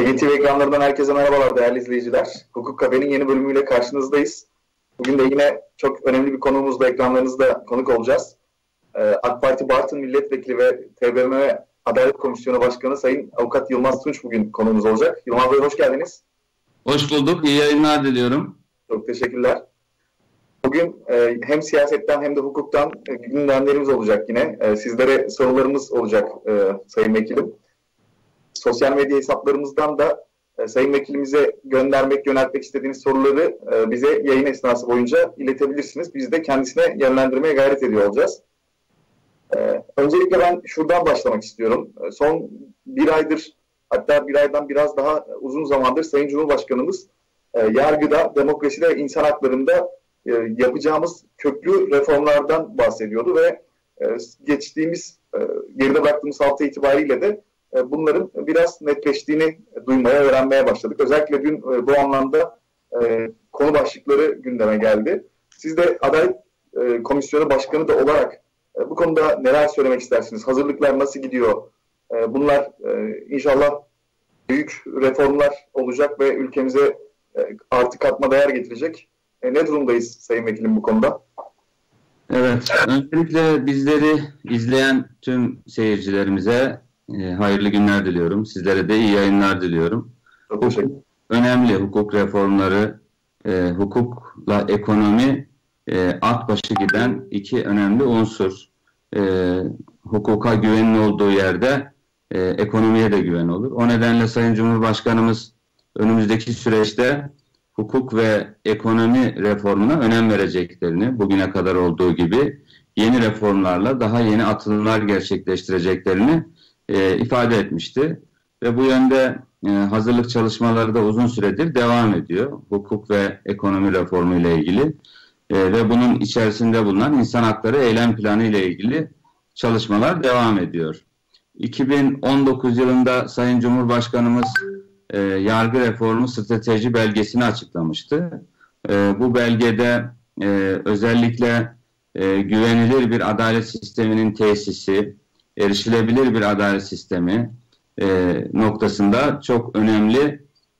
NTV ekranlarından herkese merhabalar değerli izleyiciler. Hukuk Kafe'nin yeni bölümüyle karşınızdayız. Bugün de yine çok önemli bir konuğumuzla ekranlarınızda konuk olacağız. AK Parti Bartın Milletvekili ve TBMM Adalet Komisyonu Başkanı Sayın Avukat Yılmaz Tunç bugün konuğumuz olacak. Yılmaz Bey hoş geldiniz. Hoş bulduk. İyi yayınlar diliyorum. Çok teşekkürler. Bugün hem siyasetten hem de hukuktan gündemlerimiz olacak yine. Sizlere sorularımız olacak Sayın Vekilim. Sosyal medya hesaplarımızdan da Sayın Vekilimize yöneltmek istediğiniz soruları bize yayın esnası boyunca iletebilirsiniz. Biz de kendisine yönlendirmeye gayret ediyor olacağız. Öncelikle ben şuradan başlamak istiyorum. Son bir aydır, hatta bir aydan biraz daha uzun zamandır Sayın Cumhurbaşkanımız yargıda, demokraside ve insan haklarında yapacağımız köklü reformlardan bahsediyordu ve geçtiğimiz, geride bıraktığımız hafta itibariyle de bunların biraz netleştiğini duymaya, öğrenmeye başladık. Özellikle dün bu anlamda konu başlıkları gündeme geldi. Siz de Adalet Komisyonu Başkanı da olarak bu konuda neler söylemek istersiniz? Hazırlıklar nasıl gidiyor? Bunlar inşallah büyük reformlar olacak ve ülkemize artı katma değer getirecek. Ne durumdayız Sayın Vekilim bu konuda? Evet, öncelikle bizleri izleyen tüm seyircilerimize hayırlı günler diliyorum. Sizlere de iyi yayınlar diliyorum. Çok teşekkür. Önemli hukuk reformları, hukukla ekonomi at başı giden iki önemli unsur. Hukuka güvenin olduğu yerde ekonomiye de güven olur. O nedenle Sayın Cumhurbaşkanımız önümüzdeki süreçte hukuk ve ekonomi reformuna önem vereceklerini, bugüne kadar olduğu gibi yeni reformlarla daha yeni atılımlar gerçekleştireceklerini ifade etmişti. Ve bu yönde hazırlık çalışmaları da uzun süredir devam ediyor. Hukuk ve ekonomi reformu ile ilgili ve bunun içerisinde bulunan insan hakları eylem planı ile ilgili çalışmalar devam ediyor. 2019 yılında Sayın Cumhurbaşkanımız yargı reformu strateji belgesini açıklamıştı. Bu belgede özellikle güvenilir bir adalet sisteminin tesisi, erişilebilir bir adalet sistemi noktasında çok önemli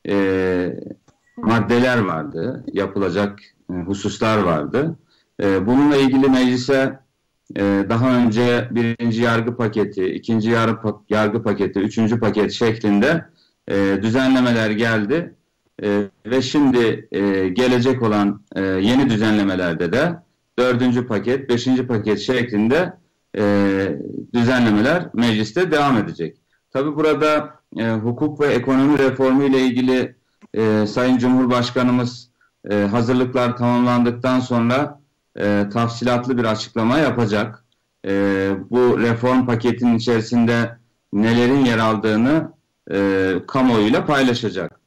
maddeler vardı, yapılacak hususlar vardı. Bununla ilgili meclise daha önce birinci yargı paketi, ikinci yargı paketi, üçüncü paket şeklinde düzenlemeler geldi ve şimdi gelecek olan yeni düzenlemelerde de dördüncü paket, beşinci paket şeklinde düzenlemeler mecliste devam edecek. Tabi burada hukuk ve ekonomi reformu ile ilgili Sayın Cumhurbaşkanımız hazırlıklar tamamlandıktan sonra tafsilatlı bir açıklama yapacak. Bu reform paketinin içerisinde nelerin yer aldığını kamuoyuyla paylaşacak.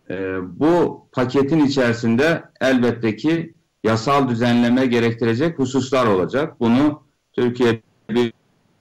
Bu paketin içerisinde elbette ki yasal düzenleme gerektirecek hususlar olacak. Bunu Türkiye Büyük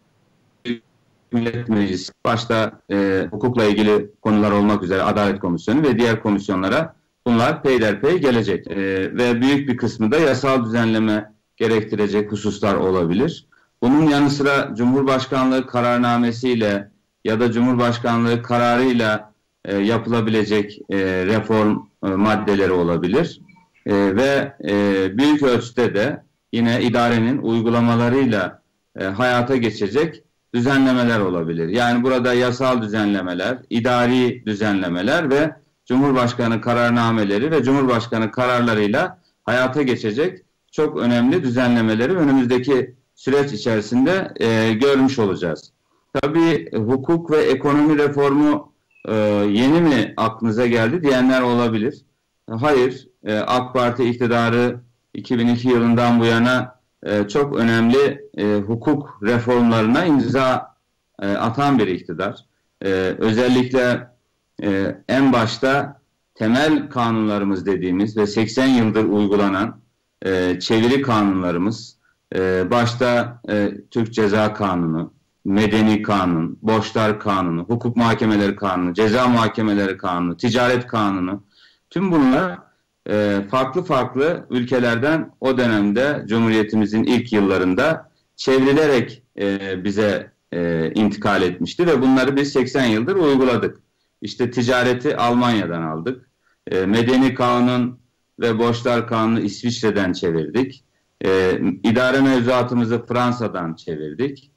Millet Meclisi başta hukukla ilgili konular olmak üzere Adalet Komisyonu ve diğer komisyonlara bunlar peyderpey gelecek. Ve büyük bir kısmı da yasal düzenleme gerektirecek hususlar olabilir. Bunun yanı sıra Cumhurbaşkanlığı kararnamesiyle ya da Cumhurbaşkanlığı kararıyla yapılabilecek reform maddeleri olabilir. Ve büyük ölçüde de yine idarenin uygulamalarıyla hayata geçecek düzenlemeler olabilir. Yani burada yasal düzenlemeler, idari düzenlemeler ve Cumhurbaşkanı kararnameleri ve Cumhurbaşkanı kararlarıyla hayata geçecek çok önemli düzenlemeleri önümüzdeki süreç içerisinde görmüş olacağız. Tabii hukuk ve ekonomi reformu yeni mi aklınıza geldi diyenler olabilir. Hayır, AK Parti iktidarı 2002 yılından bu yana çok önemli hukuk reformlarına imza atan bir iktidar. Özellikle en başta temel kanunlarımız dediğimiz ve 80 yıldır uygulanan çeviri kanunlarımız, başta Türk Ceza Kanunu, Medeni Kanun, Borçlar Kanunu, Hukuk Muhakemeleri Kanunu, Ceza Muhakemeleri Kanunu, Ticaret Kanunu, tüm bunlar farklı farklı ülkelerden o dönemde Cumhuriyetimizin ilk yıllarında çevrilerek bize intikal etmişti ve bunları biz 80 yıldır uyguladık. İşte ticareti Almanya'dan aldık. Medeni kanun ve borçlar kanunu İsviçre'den çevirdik. İdare mevzuatımızı Fransa'dan çevirdik.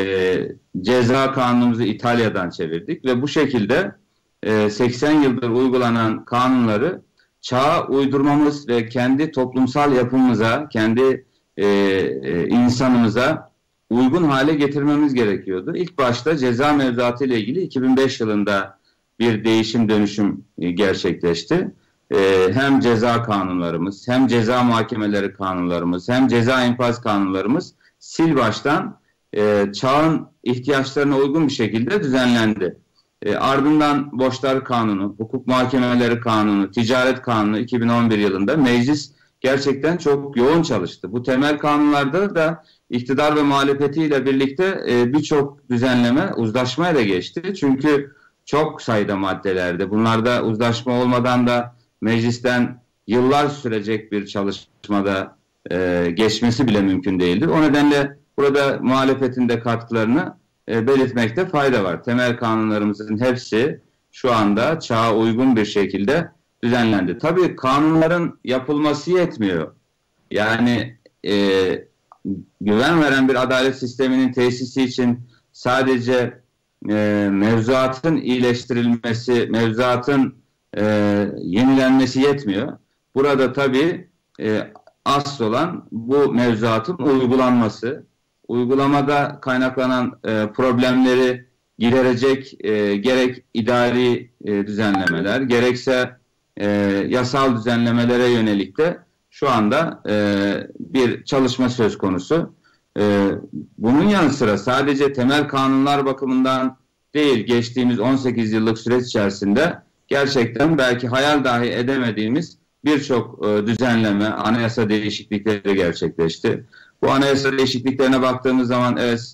Ceza kanunumuzu İtalya'dan çevirdik ve bu şekilde 80 yıldır uygulanan kanunları çağa uydurmamız ve kendi toplumsal yapımıza, kendi insanımıza uygun hale getirmemiz gerekiyordu. İlk başta ceza mevzuatı ile ilgili 2005 yılında bir değişim dönüşüm gerçekleşti. Hem ceza kanunlarımız, hem ceza muhakemeleri kanunlarımız, hem ceza infaz kanunlarımız sil baştan çağın ihtiyaçlarına uygun bir şekilde düzenlendi. Ardından borçlar kanunu, hukuk muhakemeleri kanunu, ticaret kanunu 2011 yılında meclis gerçekten çok yoğun çalıştı. Bu temel kanunlarda da iktidar ve muhalefetiyle birlikte birçok düzenleme uzlaşmayla geçti. Çünkü çok sayıda maddelerde, bunlarda uzlaşma olmadan da meclisten yıllar sürecek bir çalışmada geçmesi bile mümkün değildir. O nedenle burada muhalefetin de katkılarını belirtmekte fayda var. Temel kanunlarımızın hepsi şu anda çağa uygun bir şekilde düzenlendi. Tabii kanunların yapılması yetmiyor. Yani güven veren bir adalet sisteminin tesisi için sadece mevzuatın iyileştirilmesi, mevzuatın yenilenmesi yetmiyor. Burada tabii asıl olan bu mevzuatın uygulanması, uygulamada kaynaklanan problemleri giderecek gerek idari düzenlemeler, gerekse yasal düzenlemelere yönelik de şu anda bir çalışma söz konusu. Bunun yanı sıra sadece temel kanunlar bakımından değil, geçtiğimiz 18 yıllık süreç içerisinde gerçekten belki hayal dahi edemediğimiz birçok düzenleme, anayasa değişiklikleri gerçekleşti. Bu anayasa değişikliklerine baktığımız zaman evet,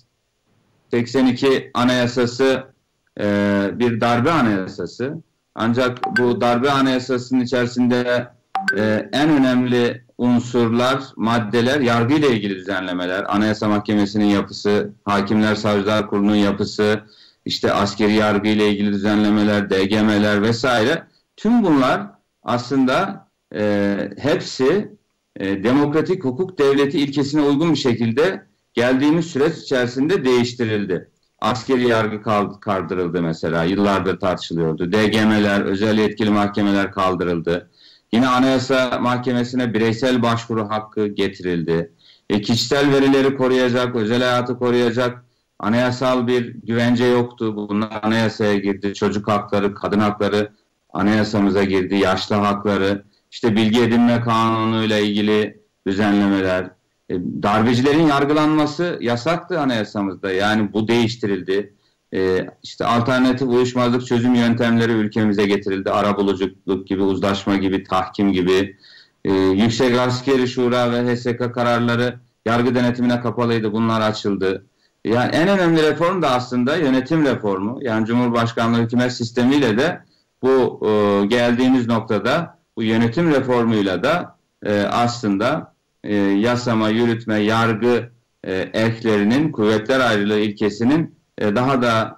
82 anayasası bir darbe anayasası. Ancak bu darbe anayasasının içerisinde en önemli unsurlar, maddeler, yargı ile ilgili düzenlemeler, Anayasa Mahkemesi'nin yapısı, Hakimler Savcılar Kurulu'nun yapısı, işte askeri yargı ile ilgili düzenlemeler, DGM'ler vesaire. Tüm bunlar aslında hepsi demokratik hukuk devleti ilkesine uygun bir şekilde geldiğimiz süreç içerisinde değiştirildi. Askeri yargı kaldırıldı mesela, yıllardır tartışılıyordu. DGM'ler, özel yetkili mahkemeler kaldırıldı. Yine Anayasa Mahkemesi'ne bireysel başvuru hakkı getirildi. Kişisel verileri koruyacak, özel hayatı koruyacak anayasal bir güvence yoktu. Bunlar anayasaya girdi. Çocuk hakları, kadın hakları anayasamıza girdi. Yaşlı hakları, işte bilgi edinme kanunuyla ilgili düzenlemeler. Darbecilerin yargılanması yasaktı anayasamızda. Yani bu değiştirildi. İşte alternatif uyuşmazlık çözüm yöntemleri ülkemize getirildi. Arabuluculuk gibi, uzlaşma gibi, tahkim gibi. Yüksek Askeri Şura ve HSK kararları yargı denetimine kapalıydı. Bunlar açıldı. Yani en önemli reform da aslında yönetim reformu. Yani Cumhurbaşkanlığı hükümet sistemiyle de bu geldiğimiz noktada bu yönetim reformuyla da aslında yasama, yürütme, yargı erklerinin kuvvetler ayrılığı ilkesinin daha da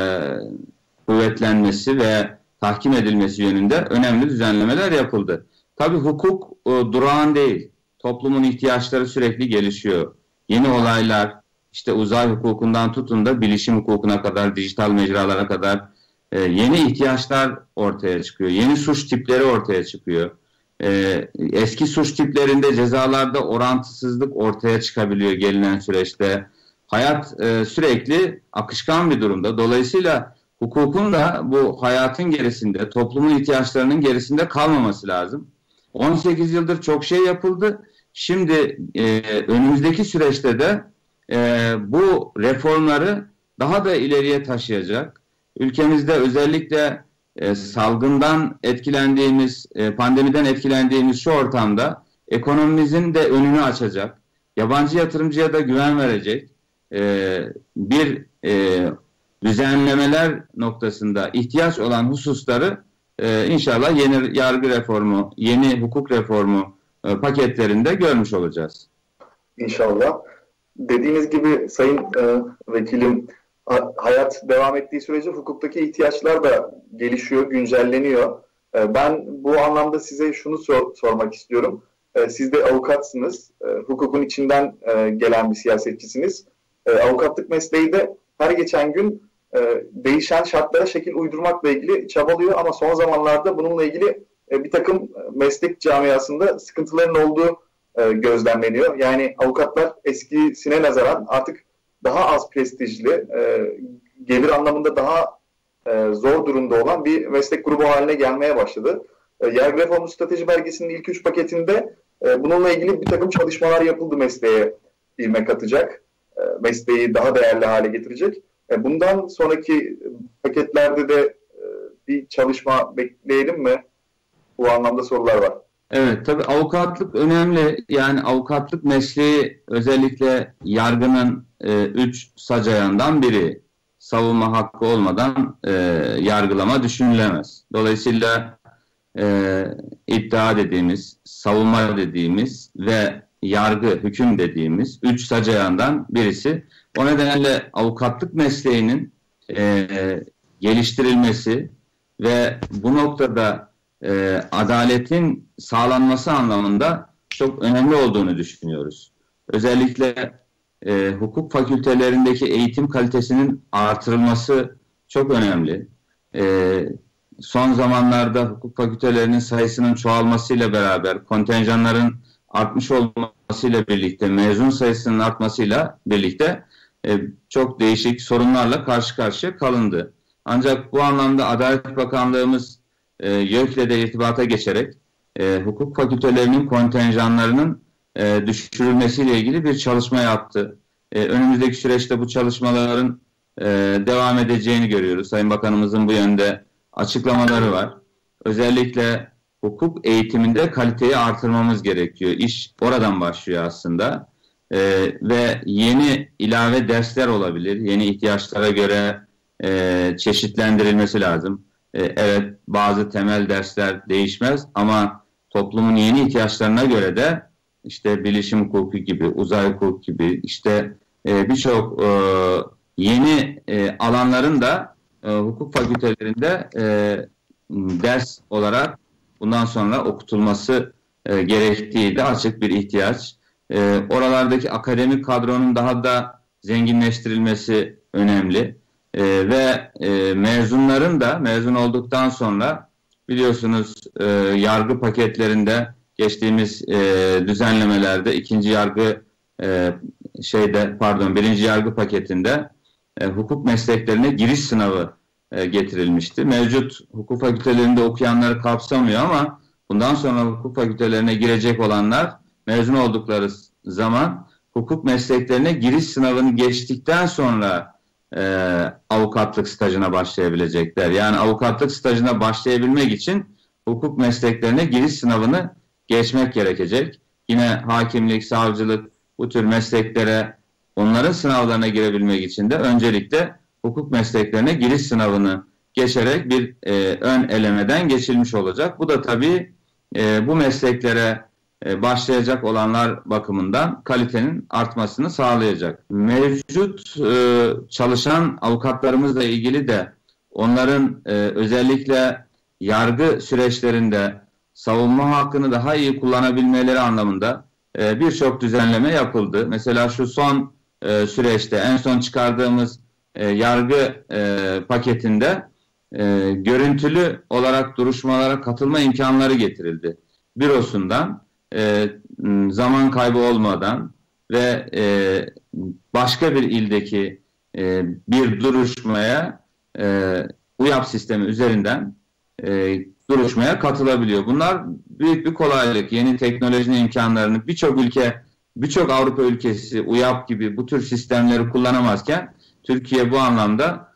kuvvetlenmesi ve tahkim edilmesi yönünde önemli düzenlemeler yapıldı. Tabii hukuk durağan değil. Toplumun ihtiyaçları sürekli gelişiyor. Yeni olaylar, işte uzay hukukundan tutun da bilişim hukukuna kadar, dijital mecralara kadar yeni ihtiyaçlar ortaya çıkıyor. Yeni suç tipleri ortaya çıkıyor. Eski suç tiplerinde cezalarda orantısızlık ortaya çıkabiliyor gelinen süreçte. Hayat sürekli akışkan bir durumda. Dolayısıyla hukukun da bu hayatın gerisinde, toplumun ihtiyaçlarının gerisinde kalmaması lazım. 18 yıldır çok şey yapıldı. Şimdi önümüzdeki süreçte de bu reformları daha da ileriye taşıyacak. Ülkemizde özellikle salgından etkilendiğimiz, pandemiden etkilendiğimiz şu ortamda ekonomimizin de önünü açacak, yabancı yatırımcıya da güven verecek bir düzenlemeler noktasında ihtiyaç olan hususları inşallah yeni yargı reformu, yeni hukuk reformu paketlerinde görmüş olacağız. İnşallah. Dediğiniz gibi Sayın Vekilim, hayat devam ettiği sürece hukuktaki ihtiyaçlar da gelişiyor, güncelleniyor. Ben bu anlamda size şunu sormak istiyorum. Siz de avukatsınız, hukukun içinden gelen bir siyasetçisiniz. Avukatlık mesleği de her geçen gün değişen şartlara şekil uydurmakla ilgili çabalıyor ama son zamanlarda bununla ilgili bir takım meslek camiasında sıkıntıların olduğu gözlemleniyor. Yani avukatlar eskisine nazaran artık daha az prestijli, gelir anlamında daha zor durumda olan bir meslek grubu haline gelmeye başladı. Yargı Reformu Strateji Belgesi'nin ilk 3 paketinde bununla ilgili bir takım çalışmalar yapıldı, mesleğe ivme katacak, mesleği daha değerli hale getirecek. Bundan sonraki paketlerde de bir çalışma bekleyelim mi? Bu anlamda sorular var. Evet, tabii avukatlık önemli. Yani avukatlık mesleği özellikle yargının 3 sac ayağından biri. Savunma hakkı olmadan yargılama düşünülemez. Dolayısıyla iddia dediğimiz, savunma dediğimiz ve yargı, hüküm dediğimiz 3 sac ayağından birisi. O nedenle avukatlık mesleğinin geliştirilmesi ve bu noktada adaletin sağlanması anlamında çok önemli olduğunu düşünüyoruz. Özellikle hukuk fakültelerindeki eğitim kalitesinin artırılması çok önemli. Son zamanlarda hukuk fakültelerinin sayısının çoğalmasıyla beraber, kontenjanların artmış olmasıyla birlikte, mezun sayısının artmasıyla birlikte çok değişik sorunlarla karşı karşıya kalındı. Ancak bu anlamda Adalet Bakanlığımız YÖK'le de irtibata geçerek hukuk fakültelerinin kontenjanlarının düşürülmesiyle ilgili bir çalışma yaptı. Önümüzdeki süreçte bu çalışmaların devam edeceğini görüyoruz. Sayın Bakanımızın bu yönde açıklamaları var. Özellikle hukuk eğitiminde kaliteyi artırmamız gerekiyor. İş oradan başlıyor aslında. Ve yeni ilave dersler olabilir. Yeni ihtiyaçlara göre çeşitlendirilmesi lazım. Evet, bazı temel dersler değişmez ama toplumun yeni ihtiyaçlarına göre de işte bilişim hukuku gibi, uzay hukuku gibi işte birçok yeni alanların da hukuk fakültelerinde ders olarak bundan sonra okutulması gerektiği de açık bir ihtiyaç. Oralardaki akademik kadronun daha da zenginleştirilmesi önemli. Ve mezunların da mezun olduktan sonra biliyorsunuz yargı paketlerinde geçtiğimiz düzenlemelerde birinci yargı paketinde hukuk mesleklerine giriş sınavı getirilmişti. Mevcut hukuk fakültelerinde okuyanları kapsamıyor ama bundan sonra hukuk fakültelerine girecek olanlar mezun oldukları zaman hukuk mesleklerine giriş sınavını geçtikten sonra avukatlık stajına başlayabilecekler. Yani avukatlık stajına başlayabilmek için hukuk mesleklerine giriş sınavını geçmek gerekecek. Yine hakimlik, savcılık bu tür mesleklere, onların sınavlarına girebilmek için de öncelikle hukuk mesleklerine giriş sınavını geçerek bir ön elemeden geçilmiş olacak. Bu da tabii bu mesleklere başlayacak olanlar bakımından kalitenin artmasını sağlayacak. Mevcut çalışan avukatlarımızla ilgili de onların özellikle yargı süreçlerinde savunma hakkını daha iyi kullanabilmeleri anlamında birçok düzenleme yapıldı. Mesela şu son süreçte en son çıkardığımız yargı paketinde görüntülü olarak duruşmalara katılma imkanları getirildi. Bürosundan zaman kaybı olmadan ve başka bir ildeki bir duruşmaya UYAP sistemi üzerinden duruşmaya katılabiliyor. Bunlar büyük bir kolaylık. Yeni teknolojinin imkanlarını birçok Avrupa ülkesi UYAP gibi bu tür sistemleri kullanamazken Türkiye bu anlamda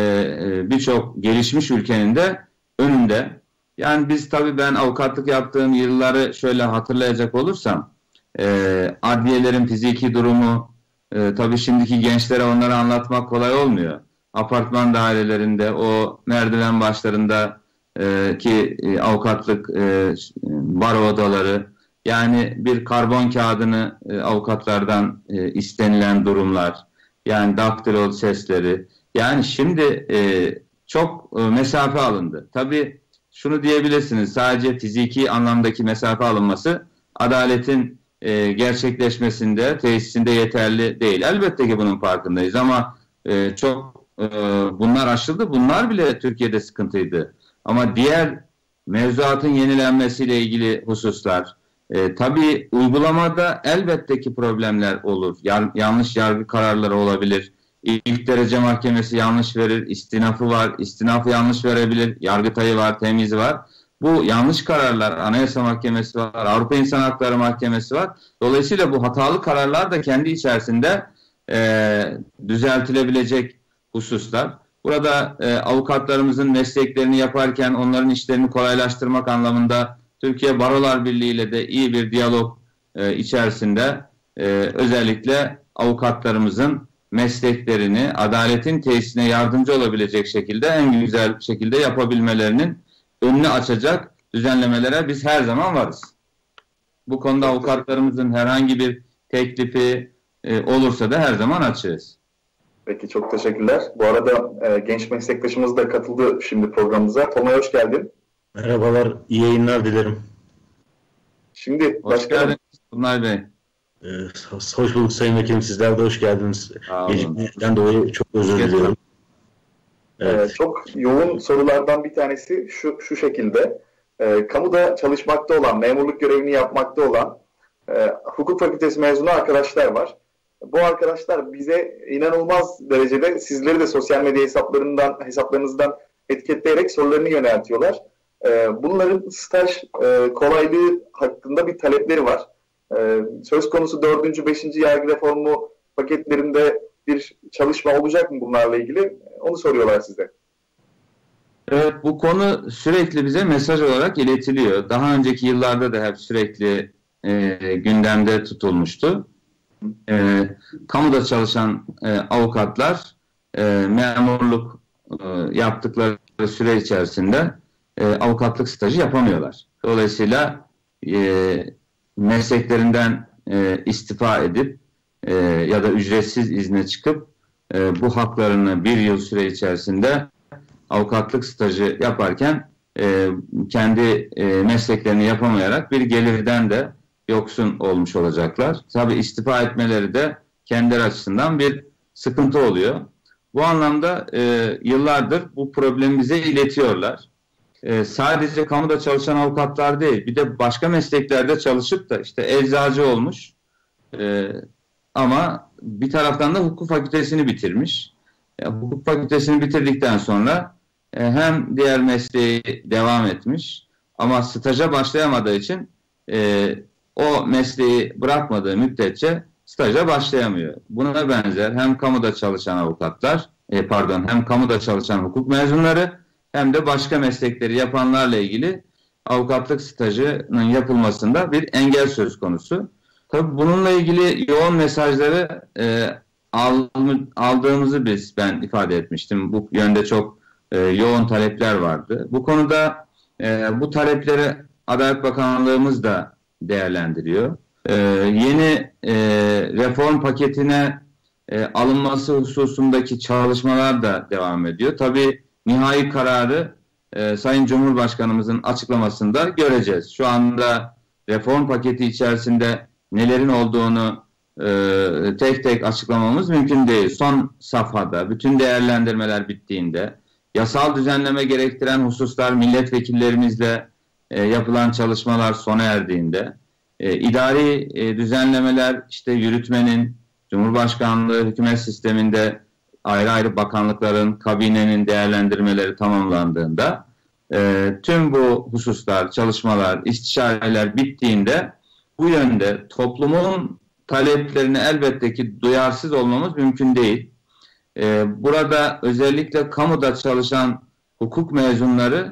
birçok gelişmiş ülkenin de önünde. Yani biz tabii ben avukatlık yaptığım yılları şöyle hatırlayacak olursam adliyelerin fiziki durumu tabii şimdiki gençlere onları anlatmak kolay olmuyor. Apartman dairelerinde o merdiven başlarında ki avukatlık baro odaları, yani bir karbon kağıdını avukatlardan istenilen durumlar, yani daktilo sesleri, Yani şimdi çok mesafe alındı. Tabii şunu diyebilirsiniz, sadece fiziki anlamdaki mesafe alınması adaletin gerçekleşmesinde, tesisinde yeterli değil. Elbette ki bunun farkındayız ama çok bunlar aşıldı. Bunlar bile Türkiye'de sıkıntıydı. Ama diğer mevzuatın yenilenmesiyle ilgili hususlar, tabii uygulamada elbette ki problemler olur. Yanlış yargı kararları olabilir. İlk derece mahkemesi yanlış verir, istinafı var, istinafı yanlış verebilir, Yargıtay'ı var, temyizi var. Bu yanlış kararlar, Anayasa Mahkemesi var, Avrupa İnsan Hakları Mahkemesi var. Dolayısıyla bu hatalı kararlar da kendi içerisinde düzeltilebilecek hususlar. Burada avukatlarımızın mesleklerini yaparken onların işlerini kolaylaştırmak anlamında Türkiye Barolar Birliği ile de iyi bir diyalog içerisinde özellikle avukatlarımızın mesleklerini adaletin tesisine yardımcı olabilecek şekilde en güzel şekilde yapabilmelerinin önünü açacak düzenlemelere biz her zaman varız. Bu konuda avukatlarımızın herhangi bir teklifi olursa da her zaman açığız. Peki, çok teşekkürler. Bu arada genç meslektaşımız da katıldı şimdi programımıza. Tolunay, hoş geldin. Merhabalar, iyi yayınlar dilerim. Şimdi hoş geldiniz Tolunay Bey. Hoş bulduk Sayın Vekilim, sizler de hoş geldiniz. Gecikmeden dolayı çok özür diliyorum. Evet. Çok yoğun sorulardan bir tanesi şu şekilde. Kamuda çalışmakta olan, memurluk görevini yapmakta olan hukuk fakültesi mezunu arkadaşlar var. Bu arkadaşlar bize inanılmaz derecede sizleri de sosyal medya hesaplarınızdan etiketleyerek sorularını yöneltiyorlar. Bunların staj kolaylığı hakkında bir talepleri var. Söz konusu 4. 5. yargı reformu paketlerinde bir çalışma olacak mı bunlarla ilgili? Onu soruyorlar size. Evet, bu konu sürekli bize mesaj olarak iletiliyor. Daha önceki yıllarda da hep sürekli gündemde tutulmuştu. Kamuda çalışan avukatlar memurluk yaptıkları süre içerisinde avukatlık stajı yapamıyorlar. Dolayısıyla mesleklerinden istifa edip ya da ücretsiz izne çıkıp bu haklarını bir yıl süre içerisinde avukatlık stajı yaparken kendi mesleklerini yapamayarak bir gelirden de yoksun olmuş olacaklar. Tabii istifa etmeleri de kendileri açısından bir sıkıntı oluyor. Bu anlamda yıllardır bu problemi bize iletiyorlar. Sadece kamuda çalışan avukatlar değil, bir de başka mesleklerde çalışıp da işte eczacı olmuş ama bir taraftan da hukuk fakültesini bitirmiş. Hukuk fakültesini bitirdikten sonra hem diğer mesleği devam etmiş ama staja başlayamadığı için o mesleği bırakmadığı müddetçe staja başlayamıyor. Buna benzer hem kamuda çalışan avukatlar, hem kamuda çalışan hukuk mezunları hem de başka meslekleri yapanlarla ilgili avukatlık stajının yapılmasında bir engel söz konusu. Tabii bununla ilgili yoğun mesajları aldığımızı ben ifade etmiştim. Bu yönde çok yoğun talepler vardı. Bu konuda bu talepleri Adalet Bakanlığımız da değerlendiriyor. Yeni reform paketine alınması hususundaki çalışmalar da devam ediyor. Tabii nihai kararı Sayın Cumhurbaşkanımızın açıklamasında göreceğiz. Şu anda reform paketi içerisinde nelerin olduğunu tek tek açıklamamız mümkün değil. Son safhada bütün değerlendirmeler bittiğinde, yasal düzenleme gerektiren hususlar milletvekillerimizle yapılan çalışmalar sona erdiğinde, idari düzenlemeler işte yürütmenin, Cumhurbaşkanlığı hükümet sisteminde ayrı ayrı bakanlıkların, kabinenin değerlendirmeleri tamamlandığında tüm bu hususlar, çalışmalar, istişareler bittiğinde bu yönde toplumun taleplerine elbette ki duyarsız olmamız mümkün değil. Burada özellikle kamuda çalışan hukuk mezunları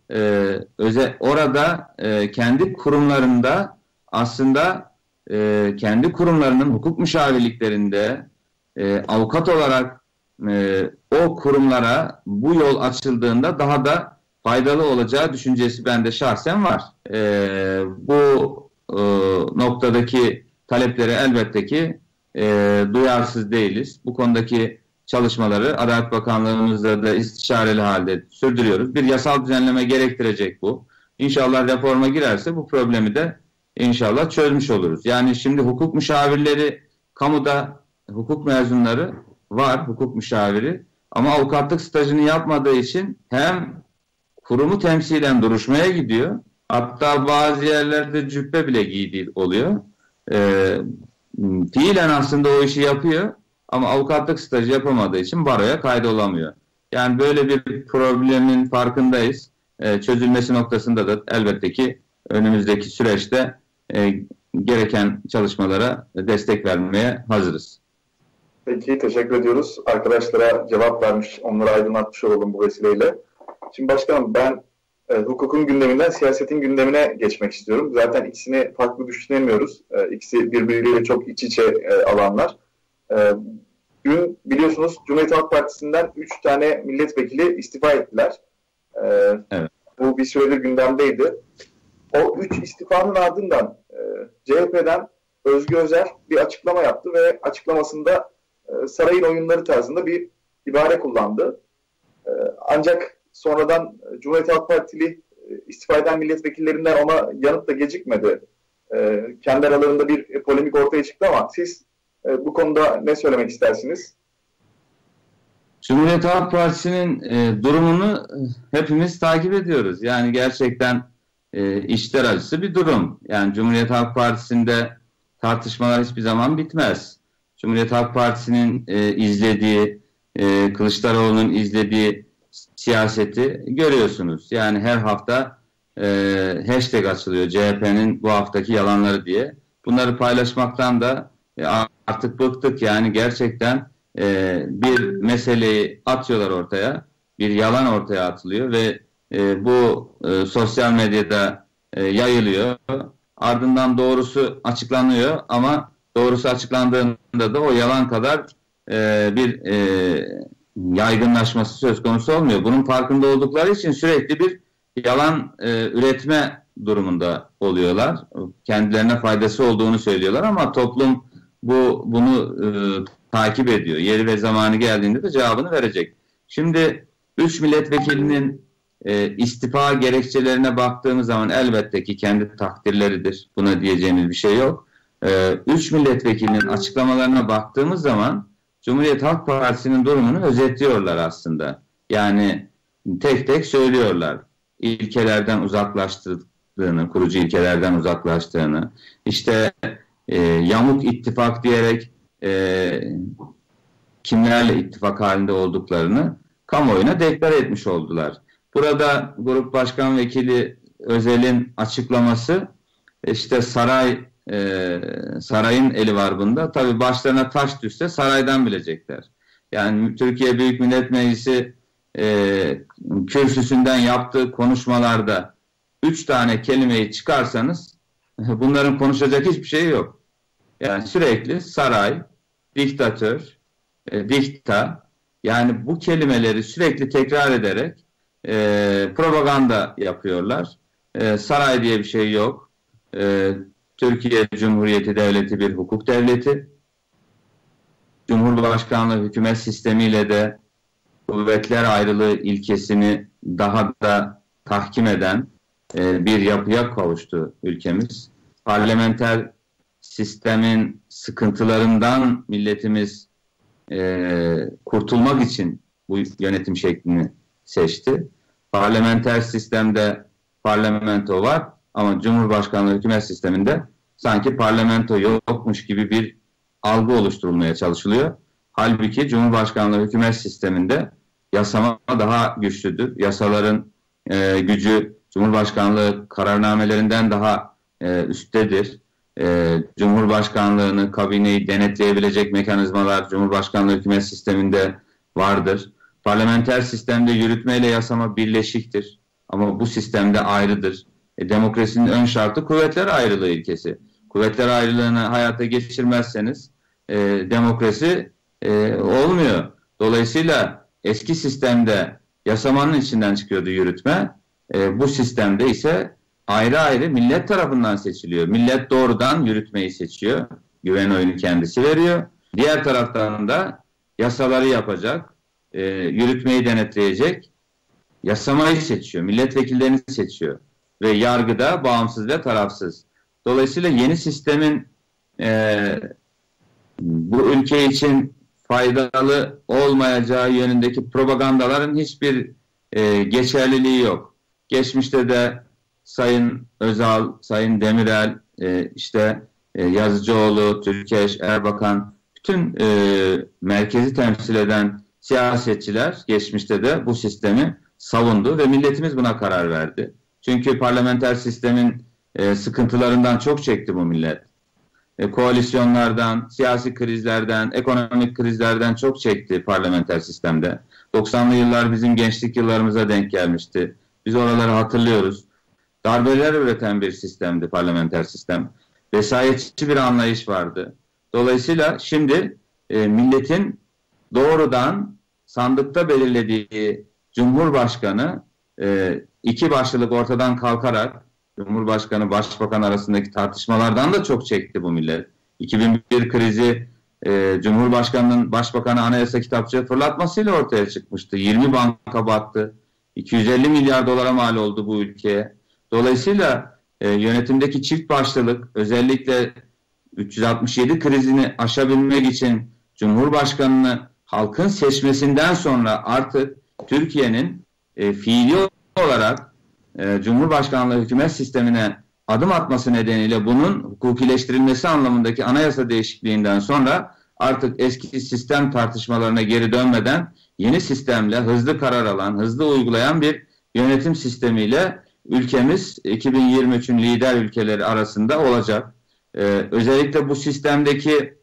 orada kendi kurumlarında aslında kendi kurumlarının hukuk müşavirliklerinde avukat olarak o kurumlara bu yol açıldığında daha da faydalı olacağı düşüncesi bende şahsen var. Bu noktadaki talepleri elbette ki duyarsız değiliz. Bu konudaki çalışmaları Adalet Bakanlığımızla da istişareli halde sürdürüyoruz. Bir yasal düzenleme gerektirecek bu. İnşallah reforma girerse bu problemi de inşallah çözmüş oluruz. Yani şimdi hukuk müşavirleri, kamuda hukuk mezunları var, hukuk müşaviri, ama avukatlık stajını yapmadığı için hem kurumu temsilen duruşmaya gidiyor, hatta bazı yerlerde cübbe bile giydiği oluyor. Fiilen aslında o işi yapıyor ama avukatlık stajı yapamadığı için baroya kaydolamıyor. Yani böyle bir problemin farkındayız. Çözülmesi noktasında da elbette ki önümüzdeki süreçte gereken çalışmalara destek vermeye hazırız. Peki, teşekkür ediyoruz. Arkadaşlara cevap vermiş, onları aydınlatmış olalım bu vesileyle. Şimdi başkanım, ben hukukun gündeminden siyasetin gündemine geçmek istiyorum. Zaten ikisini farklı düşünemiyoruz. İkisi birbiriyle çok iç içe alanlar. Dün biliyorsunuz Cumhuriyet Halk Partisi'nden 3 tane milletvekili istifa ettiler. Evet. Bu bir süredir gündemdeydi. O 3 istifanın ardından CHP'den Özgür Özel bir açıklama yaptı ve açıklamasında sarayın oyunları tarzında bir ibare kullandı. Ancak sonradan Cumhuriyet Halk Partili istifa eden milletvekillerinden ona yanıt da gecikmedi. Kendi aralarında bir polemik ortaya çıktı ama siz bu konuda ne söylemek istersiniz? Cumhuriyet Halk Partisi'nin durumunu hepimiz takip ediyoruz. Yani gerçekten içler acısı bir durum. Yani Cumhuriyet Halk Partisi'nde tartışmalar hiçbir zaman bitmez. Cumhuriyet Halk Partisi'nin izlediği, Kılıçdaroğlu'nun izlediği siyaseti görüyorsunuz. Yani her hafta hashtag açılıyor CHP'nin bu haftaki yalanları diye. Bunları paylaşmaktan da artık bıktık. Yani gerçekten bir meseleyi atıyorlar ortaya, bir yalan ortaya atılıyor ve bu sosyal medyada yayılıyor. Ardından doğrusu açıklanıyor ama doğrusu açıklandığında da o yalan kadar bir yaygınlaşması söz konusu olmuyor. Bunun farkında oldukları için sürekli bir yalan üretme durumunda oluyorlar. Kendilerine faydası olduğunu söylüyorlar ama toplum bunu takip ediyor. Yeri ve zamanı geldiğinde de cevabını verecek. Şimdi 3 milletvekilinin istifa gerekçelerine baktığımız zaman elbette ki kendi takdirleridir. Buna diyeceğimiz bir şey yok. 3 milletvekilinin açıklamalarına baktığımız zaman Cumhuriyet Halk Partisi'nin durumunu özetliyorlar aslında. Yani tek tek söylüyorlar. İlkelerden uzaklaştırdığını, kurucu ilkelerden uzaklaştığını, işte yamuk ittifak diyerek kimlerle ittifak halinde olduklarını kamuoyuna deklar etmiş oldular. Burada Grup Başkan Vekili Özel'in açıklaması, işte sarayın eli var bunda. Tabii başlarına taş düşse saraydan bilecekler. Yani Türkiye Büyük Millet Meclisi kürsüsünden yaptığı konuşmalarda 3 tane kelimeyi çıkarsanız bunların konuşacak hiçbir şey yok. Yani sürekli saray, diktatör, dikta, yani bu kelimeleri sürekli tekrar ederek propaganda yapıyorlar. Saray diye bir şey yok. Türkiye Cumhuriyeti Devleti bir hukuk devleti. Cumhurbaşkanlığı hükümet sistemiyle de kuvvetler ayrılığı ilkesini daha da tahkim eden bir yapıya kavuştu ülkemiz. Parlamenter sistemin sıkıntılarından milletimiz kurtulmak için bu yönetim şeklini seçti. Parlamenter sistemde parlamento var ama Cumhurbaşkanlığı hükümet sisteminde sanki parlamento yokmuş gibi bir algı oluşturulmaya çalışılıyor. Halbuki Cumhurbaşkanlığı hükümet sisteminde yasama daha güçlüdür. Yasaların gücü Cumhurbaşkanlığı kararnamelerinden daha üsttedir. Cumhurbaşkanlığını, kabineyi denetleyebilecek mekanizmalar Cumhurbaşkanlığı hükümet sisteminde vardır. Parlamenter sistemde yürütme ile yasama birleşiktir. Ama bu sistemde ayrıdır. Demokrasinin ön şartı kuvvetler ayrılığı ilkesi. Kuvvetler ayrılığını hayata geçirmezseniz demokrasi olmuyor. Dolayısıyla eski sistemde yasamanın içinden çıkıyordu yürütme. Bu sistemde ise ayrı ayrı millet tarafından seçiliyor. Millet doğrudan yürütmeyi seçiyor. Güven oyunu kendisi veriyor. Diğer taraftan da yasaları yapacak, yürütmeyi denetleyecek, yasamayı seçiyor, milletvekillerini seçiyor ve yargıda bağımsız ve tarafsız. Dolayısıyla yeni sistemin bu ülke için faydalı olmayacağı yönündeki propagandaların hiçbir geçerliliği yok. Geçmişte de Sayın Özal, Sayın Demirel, Yazıcıoğlu, Türkeş, Erbakan, bütün merkezi temsil eden siyasetçiler geçmişte de bu sistemi savundu ve milletimiz buna karar verdi. Çünkü parlamenter sistemin sıkıntılarından çok çekti bu millet. Koalisyonlardan, siyasi krizlerden, ekonomik krizlerden çok çekti parlamenter sistemde. 90'lı yıllar bizim gençlik yıllarımıza denk gelmişti. Biz oraları hatırlıyoruz. Darbeler üreten bir sistemdi parlamenter sistem. Vesayetçi bir anlayış vardı. Dolayısıyla şimdi milletin doğrudan sandıkta belirlediği Cumhurbaşkanı iki başlılık ortadan kalkarak Cumhurbaşkanı, Başbakan arasındaki tartışmalardan da çok çekti bu millet. 2001 krizi Cumhurbaşkanı'nın Başbakanı anayasa kitapçığı fırlatmasıyla ortaya çıkmıştı. 20 banka battı. 250 milyar dolara mal oldu bu ülkeye. Dolayısıyla yönetimdeki çift başlılık, özellikle 367 krizini aşabilmek için Cumhurbaşkanı'nı halkın seçmesinden sonra artık Türkiye'nin fiili olarak Cumhurbaşkanlığı hükümet sistemine adım atması nedeniyle bunun hukukileştirilmesi anlamındaki anayasa değişikliğinden sonra artık eski sistem tartışmalarına geri dönmeden yeni sistemle hızlı karar alan, hızlı uygulayan bir yönetim sistemiyle ülkemiz 2023'ün lider ülkeleri arasında olacak. Özellikle bu sistemdeki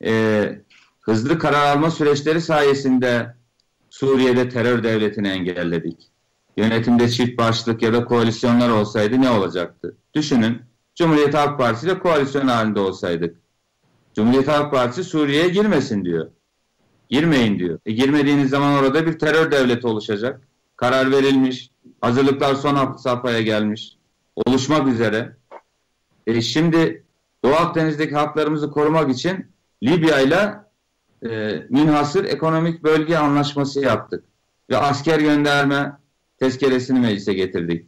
hızlı karar alma süreçleri sayesinde Suriye'de terör devletini engelledik. Yönetimde çift başlık ya da koalisyonlar olsaydı ne olacaktı? Düşünün, Cumhuriyet Halk Partisi ile koalisyon halinde olsaydık. Cumhuriyet Halk Partisi Suriye'ye girmesin diyor. Girmeyin diyor. Girmediğiniz zaman orada bir terör devleti oluşacak. Karar verilmiş. Hazırlıklar son safhaya gelmiş. Oluşmak üzere. Şimdi Doğu Akdeniz'deki haklarımızı korumak için Libya ile münhasır ekonomik bölge anlaşması yaptık. Ve asker gönderme tezkeresini meclise getirdik.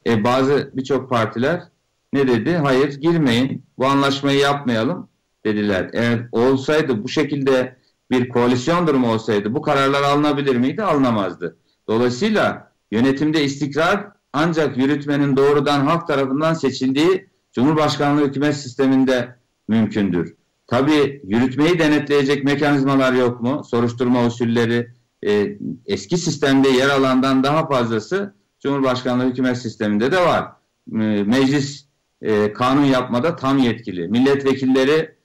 Birçok partiler ne dedi? Hayır, girmeyin. Bu anlaşmayı yapmayalım dediler. Eğer olsaydı, bu şekilde bir koalisyon durumu olsaydı bu kararlar alınabilir miydi? Alınamazdı. Dolayısıyla yönetimde istikrar ancak yürütmenin doğrudan halk tarafından seçildiği Cumhurbaşkanlığı hükümet sisteminde mümkündür. Tabii yürütmeyi denetleyecek mekanizmalar yok mu? Soruşturma usulleri eski sistemde yer alandan daha fazlası Cumhurbaşkanlığı hükümet sisteminde de var. Meclis kanun yapmada tam yetkili. Milletvekilleri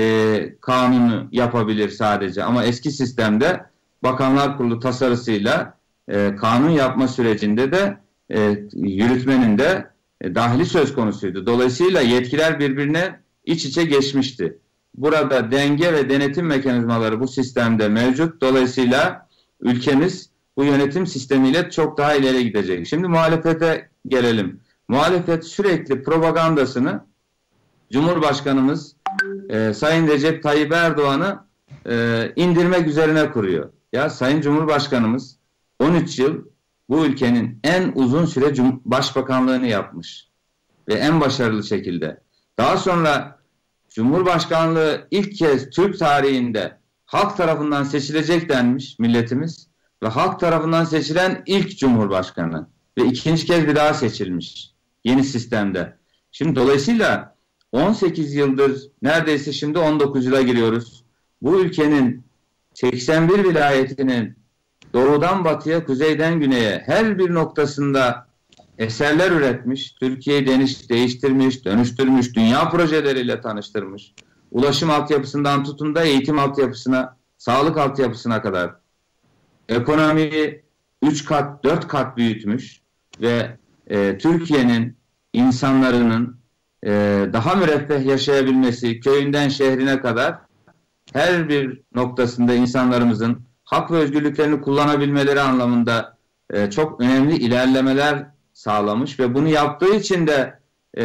kanunu yapabilir sadece. Ama eski sistemde Bakanlar Kurulu tasarısıyla kanun yapma sürecinde de yürütmenin de dahili söz konusuydu. Dolayısıyla yetkiler birbirine iç içe geçmişti. Burada denge ve denetim mekanizmaları bu sistemde mevcut. Dolayısıyla ülkemiz bu yönetim sistemiyle çok daha ileri gidecek. Şimdi muhalefete gelelim. Muhalefet sürekli propagandasını Cumhurbaşkanımız Sayın Recep Tayyip Erdoğan'ı indirmek üzerine kuruyor. Ya Sayın Cumhurbaşkanımız 13 yıl bu ülkenin en uzun süre başbakanlığını yapmış. Ve en başarılı şekilde. Daha sonra Cumhurbaşkanlığı ilk kez Türk tarihinde halk tarafından seçilecek denmiş milletimiz. Ve halk tarafından seçilen ilk Cumhurbaşkanı. Ve ikinci kez bir daha seçilmiş. Yeni sistemde. Şimdi dolayısıyla 18 yıldır, neredeyse şimdi 19 yıla giriyoruz. Bu ülkenin 81 vilayetinin doğudan batıya, kuzeyden güneye her bir noktasında eserler üretmiş, Türkiye'yi değiştirmiş, dönüştürmüş, dünya projeleriyle tanıştırmış. Ulaşım altyapısından tutun da eğitim altyapısına, sağlık altyapısına kadar. Ekonomiyi 3 kat, 4 kat büyütmüş ve Türkiye'nin insanların daha müreffeh yaşayabilmesi, köyünden şehrine kadar her bir noktasında insanlarımızın hak ve özgürlüklerini kullanabilmeleri anlamında çok önemli ilerlemeler sağlamış ve bunu yaptığı için de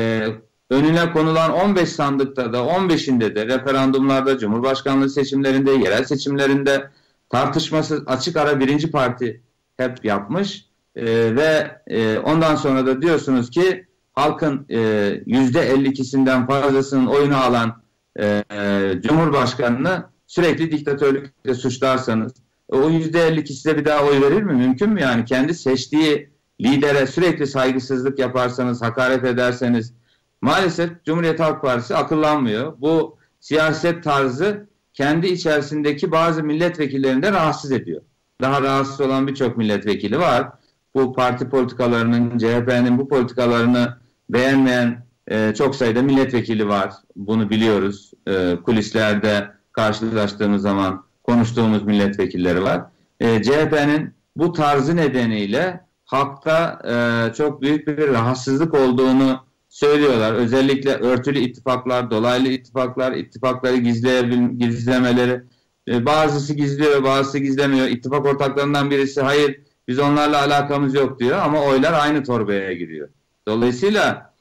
önüne konulan 15 sandıkta da 15'inde de referandumlarda, Cumhurbaşkanlığı seçimlerinde, yerel seçimlerinde tartışmasız açık ara birinci parti hep yapmış ve ondan sonra da diyorsunuz ki halkın %52'sinden fazlasının oyunu alan Cumhurbaşkanını sürekli diktatörlükle suçlarsanız o %52 size bir daha oy verir mi? Mümkün mü yani? Kendi seçtiği lidere sürekli saygısızlık yaparsanız, hakaret ederseniz maalesef Cumhuriyet Halk Partisi akıllanmıyor. Bu siyaset tarzı kendi içerisindeki bazı milletvekillerini de rahatsız ediyor. Daha rahatsız olan birçok milletvekili var. Bu parti politikalarının, CHP'nin bu politikalarını beğenmeyen çok sayıda milletvekili var. Bunu biliyoruz. Kulislerde karşılaştığımız zaman konuştuğumuz milletvekilleri var. CHP'nin bu tarzı nedeniyle halkta çok büyük bir rahatsızlık olduğunu söylüyorlar. Özellikle örtülü ittifaklar, dolaylı ittifaklar, ittifakları gizlemeleri. Bazısı gizliyor, bazısı gizlemiyor. İttifak ortaklarından birisi hayır biz onlarla alakamız yok diyor ama oylar aynı torbaya giriyor. Dolayısıyla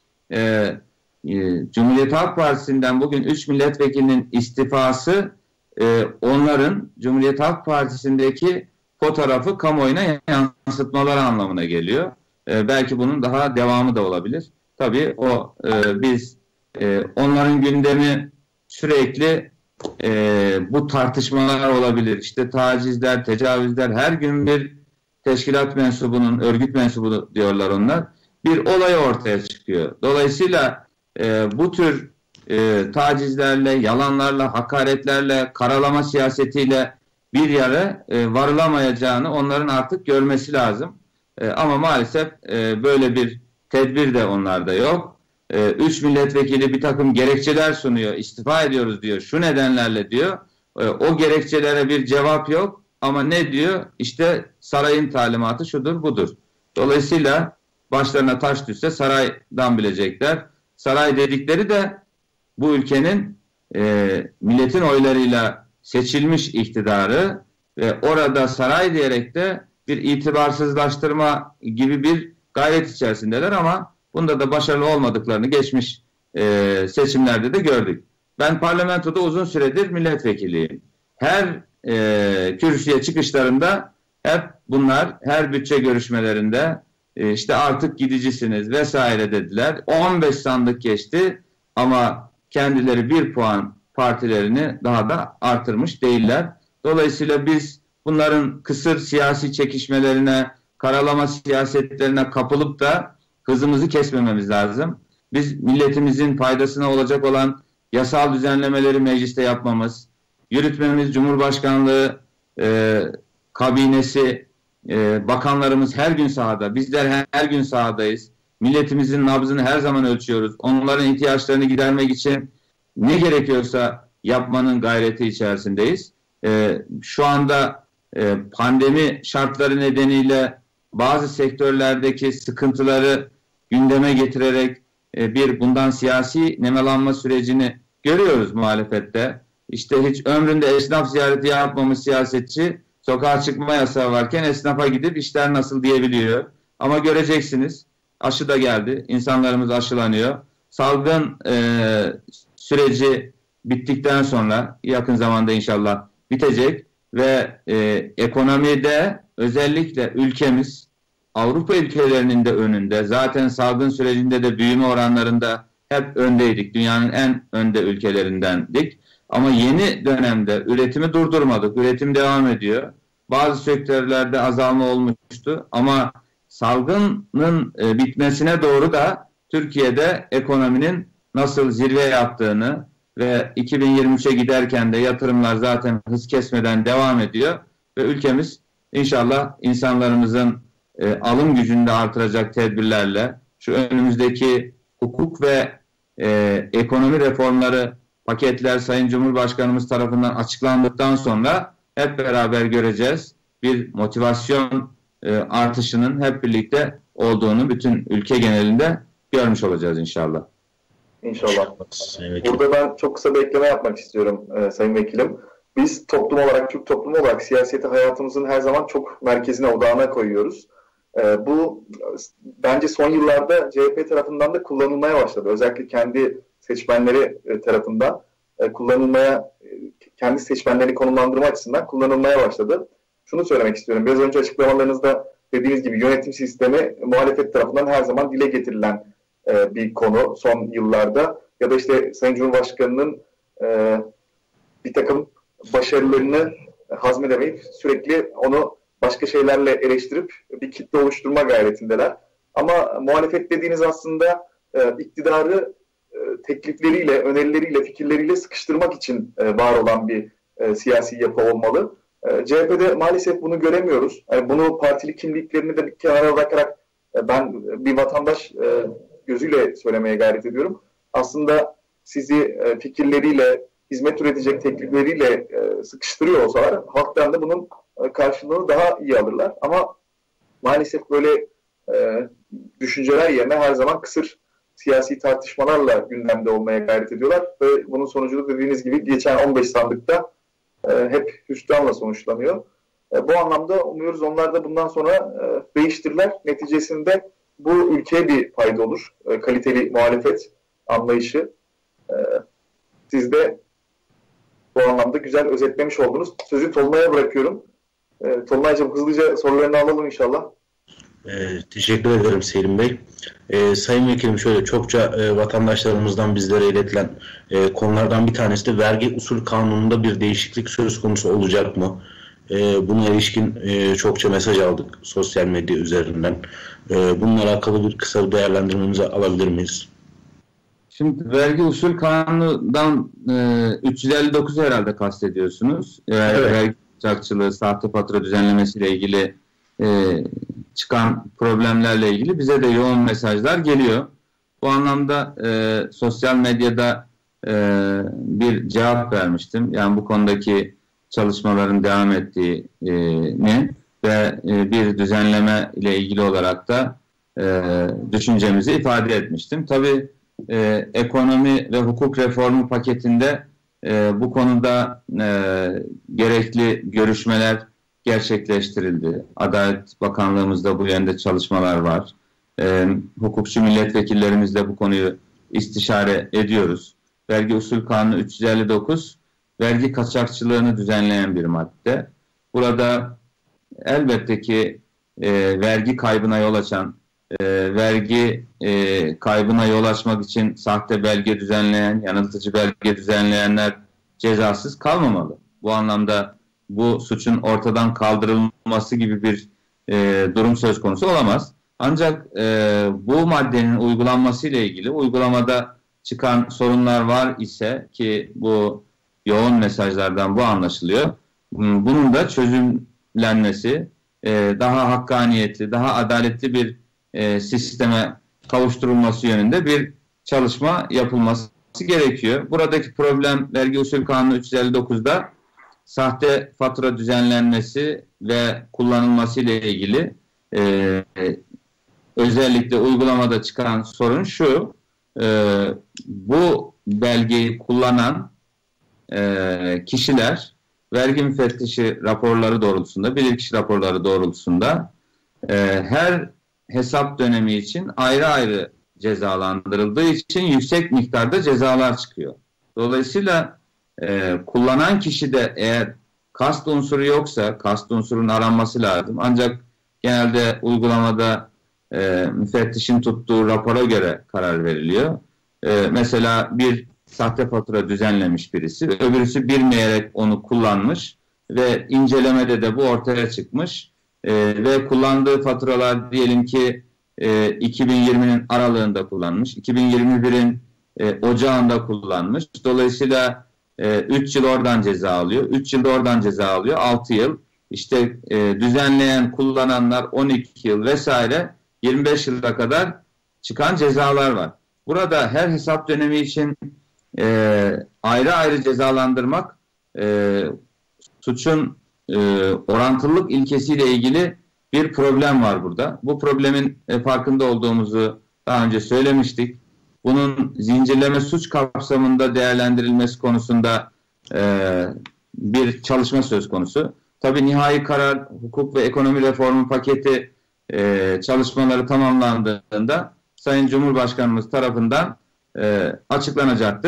Cumhuriyet Halk Partisi'nden bugün 3 milletvekilinin istifası onların Cumhuriyet Halk Partisi'ndeki fotoğrafı kamuoyuna yansıtmaları anlamına geliyor. Belki bunun daha devamı da olabilir. Tabii biz onların gündemi sürekli bu tartışmalar olabilir. İşte tacizler, tecavüzler, her gün bir teşkilat mensubunun, örgüt mensubu diyorlar onlar, bir olay ortaya çıkıyor. Dolayısıyla bu tür tacizlerle, yalanlarla, hakaretlerle, karalama siyasetiyle bir yere varılamayacağını onların artık görmesi lazım. Ama maalesef böyle bir tedbir de onlarda yok. 3 milletvekili bir takım gerekçeler sunuyor, istifa ediyoruz diyor, şu nedenlerle diyor. O gerekçelere bir cevap yok ama ne diyor? İşte sarayın talimatı şudur budur. Dolayısıyla başlarına taş düşse saraydan bilecekler. Saray dedikleri de bu ülkenin milletin oylarıyla seçilmiş iktidarı ve orada saray diyerek de bir itibarsızlaştırma gibi bir gayret içerisindeler ama bunda da başarılı olmadıklarını geçmiş seçimlerde de gördük. Ben parlamentoda uzun süredir milletvekiliyim. Her kürsüye çıkışlarında hep bunlar, her bütçe görüşmelerinde işte artık gidicisiniz vesaire dediler. 15 sandık geçti ama kendileri 1 puan partilerini daha da artırmış değiller. Dolayısıyla biz bunların kısır siyasi çekişmelerine, karalama siyasetlerine kapılıp da hızımızı kesmememiz lazım. Biz milletimizin faydasına olacak olan yasal düzenlemeleri mecliste yapmamız, yürütmemiz, Cumhurbaşkanlığı kabinesi, bakanlarımız her gün sahada, bizler her gün sahadayız. Milletimizin nabzını her zaman ölçüyoruz. Onların ihtiyaçlarını gidermek için ne gerekiyorsa yapmanın gayreti içerisindeyiz. Şu anda pandemi şartları nedeniyle bazı sektörlerdeki sıkıntıları gündeme getirerek bundan siyasi nemalanma sürecini görüyoruz muhalefette. İşte hiç ömründe esnaf ziyareti yapmamış siyasetçi sokağa çıkma yasağı varken esnafa gidip işler nasıl diyebiliyor. Ama göreceksiniz aşı da geldi. İnsanlarımız aşılanıyor. Salgın süreci bittikten sonra yakın zamanda inşallah bitecek ve ekonomide özellikle ülkemiz Avrupa ülkelerinin de önünde. Zaten salgın sürecinde de büyüme oranlarında hep öndeydik. Dünyanın en önde ülkelerindendik. Ama yeni dönemde üretimi durdurmadık. Üretim devam ediyor. Bazı sektörlerde azalma olmuştu. Ama salgının bitmesine doğru da Türkiye'de ekonominin nasıl zirve yaptığını ve 2023'e giderken de yatırımlar zaten hız kesmeden devam ediyor. Ve ülkemiz inşallah insanlarımızın alım gücünü de artıracak tedbirlerle şu önümüzdeki hukuk ve ekonomi reformları paketler Sayın Cumhurbaşkanımız tarafından açıklandıktan sonra hep beraber göreceğiz. Bir motivasyon artışının hep birlikte olduğunu bütün ülke genelinde görmüş olacağız inşallah. İnşallah. Burada ben çok kısa bir ekleme yapmak istiyorum Sayın Vekilim. Biz toplum olarak, Türk toplumu olarak siyaseti hayatımızın her zaman çok merkezine, odağına koyuyoruz. Bu bence son yıllarda CHP tarafından da kullanılmaya başladı. Özellikle kendi seçmenleri tarafından. kullanılmaya, kendi seçmenlerini konumlandırma açısından kullanılmaya başladı. Şunu söylemek istiyorum. Biraz önce açıklamalarınızda dediğiniz gibi yönetim sistemi muhalefet tarafından her zaman dile getirilen bir konu son yıllarda. Ya da işte Sayın Cumhurbaşkanı'nın bir takım başarılarını hazmedemeyip sürekli onu başka şeylerle eleştirip bir kitle oluşturma gayretindeler. Ama muhalefet dediğiniz aslında iktidarı teklifleriyle, önerileriyle, fikirleriyle sıkıştırmak için var olan bir siyasi yapı olmalı. CHP'de maalesef bunu göremiyoruz. Yani bunu partili kimliklerini de bir kenara bırakarak ben bir vatandaş gözüyle söylemeye gayret ediyorum. Aslında sizi fikirleriyle, hizmet üretecek teklifleriyle sıkıştırıyor olsalar halktan da bunun karşılığını daha iyi alırlar. Ama maalesef böyle düşünceler yerine her zaman kısır siyasi tartışmalarla gündemde olmaya gayret ediyorlar. Ve bunun sonucu da dediğiniz gibi geçen 15 sandıkta hep hüsranla sonuçlanıyor. Bu anlamda umuyoruz onlar da bundan sonra değiştirirler. Neticesinde bu ülkeye bir fayda olur. Kaliteli muhalefet anlayışı. Siz de bu anlamda güzel özetlemiş oldunuz. Sözü Tolunay'a bırakıyorum. Tolunay'cığım hızlıca sorularını alalım inşallah. Teşekkür ederim Selim Bey. Sayın Vekilim şöyle çokça vatandaşlarımızdan bizlere iletilen konulardan bir tanesi de vergi usul kanununda bir değişiklik söz konusu olacak mı? Buna ilişkin çokça mesaj aldık sosyal medya üzerinden. Bununla alakalı bir kısa bir değerlendirmemizi alabilir miyiz? Şimdi vergi usul kanunundan 359 herhalde kastediyorsunuz. Evet. Vergi kaçakçılığı, sahte fatura düzenlemesiyle ilgili çıkan problemlerle ilgili bize de yoğun mesajlar geliyor. Bu anlamda sosyal medyada bir cevap vermiştim. Yani bu konudaki çalışmaların devam ettiğini ve bir düzenleme ile ilgili olarak da düşüncemizi ifade etmiştim. Tabii ekonomi ve hukuk reformu paketinde bu konuda gerekli görüşmeler gerçekleştirildi. Adalet Bakanlığımızda bu yönde çalışmalar var. Hukukçu milletvekillerimiz de bu konuyu istişare ediyoruz. Vergi Usul Kanunu 359 vergi kaçakçılığını düzenleyen bir madde. Burada elbette ki vergi kaybına yol açan, vergi kaybına yol açmak için sahte belge düzenleyen, yanıltıcı belge düzenleyenler cezasız kalmamalı. Bu anlamda bu suçun ortadan kaldırılması gibi bir durum söz konusu olamaz. Ancak bu maddenin uygulanması ile ilgili uygulamada çıkan sorunlar var ise ki bu yoğun mesajlardan bu anlaşılıyor. Bunun da çözümlenmesi, daha hakkaniyetli, daha adaletli bir sisteme kavuşturulması yönünde bir çalışma yapılması gerekiyor. Buradaki problem vergi usul kanunu 359'da sahte fatura düzenlenmesi ve kullanılması ile ilgili özellikle uygulamada çıkan sorun şu: bu belgeyi kullanan kişiler vergi müfettişi raporları doğrultusunda, bilirkişi raporları doğrultusunda her hesap dönemi için ayrı ayrı cezalandırıldığı için yüksek miktarda cezalar çıkıyor. Dolayısıyla kullanan kişi de eğer kast unsuru yoksa kast unsurunun aranması lazım. Ancak genelde uygulamada müfettişin tuttuğu rapora göre karar veriliyor. Mesela bir sahte fatura düzenlemiş birisi, öbürüsü bilmeyerek onu kullanmış ve incelemede de bu ortaya çıkmış ve kullandığı faturalar diyelim ki 2020'nin aralığında kullanmış, 2021'in ocağında kullanmış. Dolayısıyla 3 yıl oradan ceza alıyor, 3 yıl oradan ceza alıyor, 6 yıl. İşte düzenleyen, kullananlar 12 yıl vesaire 25 yıla kadar çıkan cezalar var. Burada her hesap dönemi için ayrı ayrı cezalandırmak suçun orantılılık ilkesiyle ilgili bir problem var burada. Bu problemin farkında olduğumuzu daha önce söylemiştik. Bunun zincirleme suç kapsamında değerlendirilmesi konusunda bir çalışma söz konusu. Tabii nihai karar hukuk ve ekonomi reformu paketi çalışmaları tamamlandığında Sayın Cumhurbaşkanımız tarafından açıklanacaktır.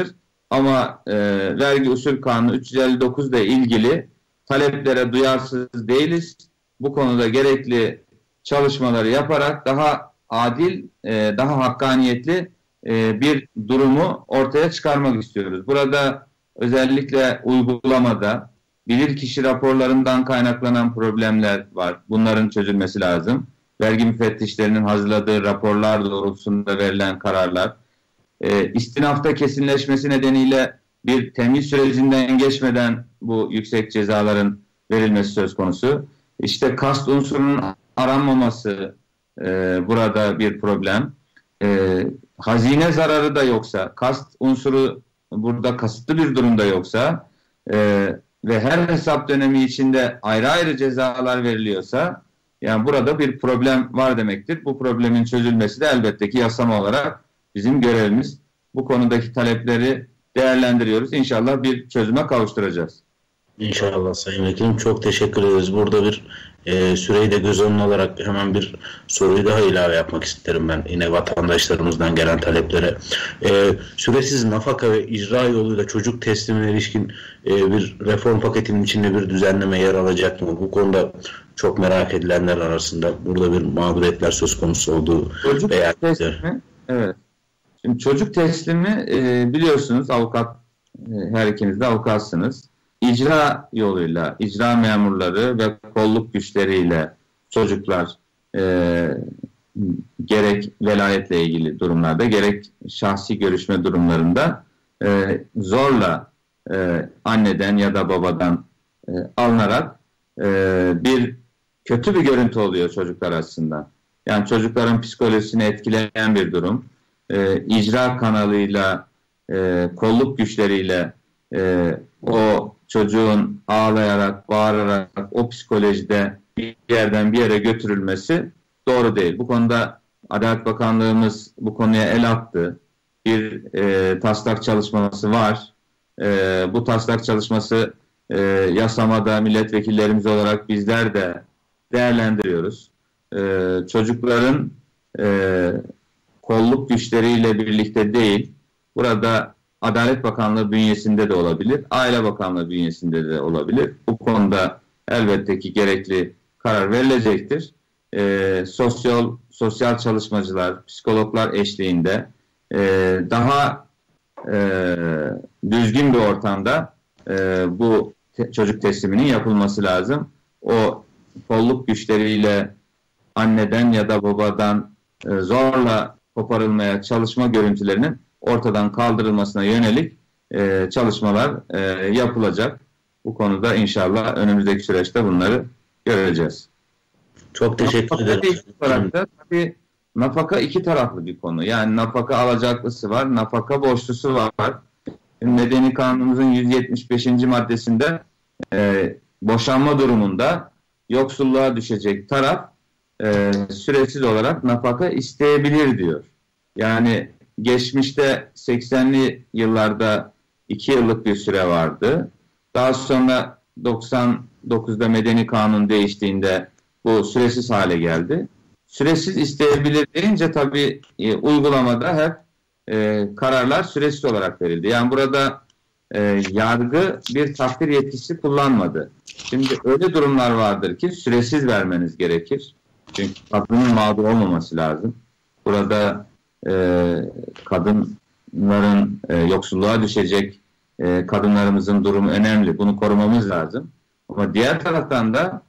Ama vergi usul kanunu 359 ile ilgili taleplere duyarsız değiliz. Bu konuda gerekli çalışmaları yaparak daha adil, daha hakkaniyetli bir durumu ortaya çıkarmak istiyoruz. Burada özellikle uygulamada bilirkişi raporlarından kaynaklanan problemler var. Bunların çözülmesi lazım. Vergi müfettişlerinin hazırladığı raporlar doğrultusunda verilen kararlar, istinafta kesinleşmesi nedeniyle bir temyiz sürecinden geçmeden bu yüksek cezaların verilmesi söz konusu. İşte kast unsurunun aranmaması burada bir problem. Hazine zararı da yoksa, kast unsuru burada kasıtlı bir durumda yoksa ve her hesap dönemi içinde ayrı ayrı cezalar veriliyorsa, yani burada bir problem var demektir. Bu problemin çözülmesi de elbette ki yasama olarak bizim görevimiz. Bu konudaki talepleri değerlendiriyoruz. İnşallah bir çözüme kavuşturacağız. İnşallah Sayın Vekilim. Çok teşekkür ederiz. Burada bir süreyi de göz önüne alarak hemen bir soruyu daha ilave yapmak isterim ben. Yine vatandaşlarımızdan gelen taleplere. Süresiz nafaka ve icra yoluyla çocuk teslimine ilişkin bir reform paketinin içinde bir düzenleme yer alacak mı? Bu konuda çok merak edilenler arasında burada bir mağduriyetler söz konusu olduğu çocuk teslimi, evet. Şimdi çocuk teslimi biliyorsunuz avukat, her ikiniz de avukatsınız. İcra yoluyla, icra memurları ve kolluk güçleriyle çocuklar gerek velayetle ilgili durumlarda, gerek şahsi görüşme durumlarında zorla anneden ya da babadan alınarak bir kötü bir görüntü oluyor çocuklar açısından. Yani çocukların psikolojisini etkileyen bir durum. İcra kanalıyla, kolluk güçleriyle o çocuğun ağlayarak, bağırarak o psikolojide bir yerden bir yere götürülmesi doğru değil. Bu konuda Adalet Bakanlığımız bu konuya el attı. Bir taslak çalışması var. Bu taslak çalışması yasamada milletvekillerimiz olarak bizler de değerlendiriyoruz. Çocukların kolluk güçleriyle birlikte değil, burada Adalet Bakanlığı bünyesinde de olabilir, Aile Bakanlığı bünyesinde de olabilir. Bu konuda elbette ki gerekli karar verilecektir. Sosyal çalışmacılar, psikologlar eşliğinde daha düzgün bir ortamda bu çocuk tesliminin yapılması lazım. O kolluk güçleriyle anneden ya da babadan zorla koparılmaya çalışma görüntülerinin ortadan kaldırılmasına yönelik çalışmalar yapılacak. Bu konuda inşallah önümüzdeki süreçte bunları göreceğiz. Çok teşekkür ederim. Tabii nafaka iki taraflı bir konu. Yani nafaka alacaklısı var, nafaka borçlusu var. Medeni Kanunumuzun 175. maddesinde boşanma durumunda yoksulluğa düşecek taraf süresiz olarak nafaka isteyebilir diyor. Yani geçmişte 80'li yıllarda 2 yıllık bir süre vardı. Daha sonra 99'da Medeni Kanun değiştiğinde bu süresiz hale geldi. Süresiz isteyebilir deyince tabii uygulamada hep kararlar süresiz olarak verildi. Yani burada yargı bir takdir yetkisi kullanmadı. Şimdi öyle durumlar vardır ki süresiz vermeniz gerekir. Çünkü kadının mağdur olmaması lazım. Burada kadınların yoksulluğa düşecek kadınlarımızın durumu önemli. Bunu korumamız lazım. Ama diğer taraftan da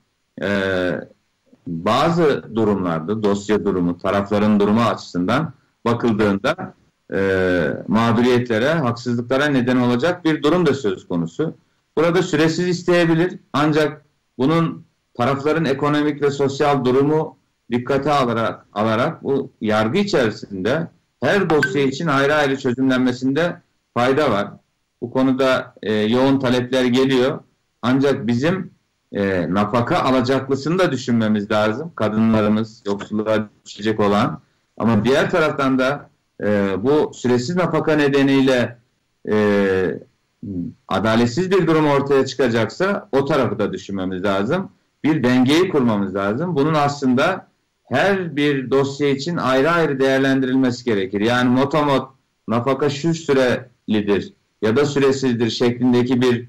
bazı durumlarda dosya durumu, tarafların durumu açısından bakıldığında mağduriyetlere, haksızlıklara neden olacak bir durum da söz konusu. Burada süresiz isteyebilir. Ancak bunun tarafların ekonomik ve sosyal durumu dikkate alarak bu yargı içerisinde her dosya için ayrı ayrı çözümlenmesinde fayda var. Bu konuda yoğun talepler geliyor. Ancak bizim nafaka alacaklısını da düşünmemiz lazım. Kadınlarımız yoksulluğa düşecek olan. Ama diğer taraftan da bu süresiz nafaka nedeniyle adaletsiz bir durum ortaya çıkacaksa o tarafı da düşünmemiz lazım. Bir dengeyi kurmamız lazım. Bunun aslında her bir dosya için ayrı ayrı değerlendirilmesi gerekir. Yani motomot nafaka şu sürelidir ya da süresizdir şeklindeki bir